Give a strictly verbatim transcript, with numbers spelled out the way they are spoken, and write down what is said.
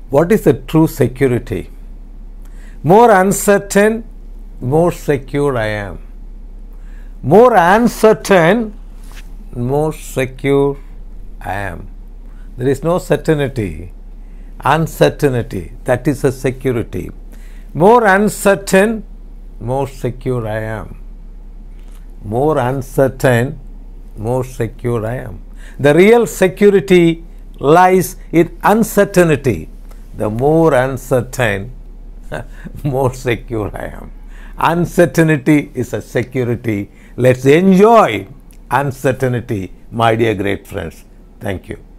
What is the true security? More uncertain, more secure I am. More uncertain, more secure I am. There is no certainty. Uncertainty, that is a security. More uncertain, more secure I am. More uncertain, more secure I am. The real security lies in uncertainty. The more uncertain, more secure I am. Uncertainty is a security. Let's enjoy uncertainty, my dear great friends. Thank you.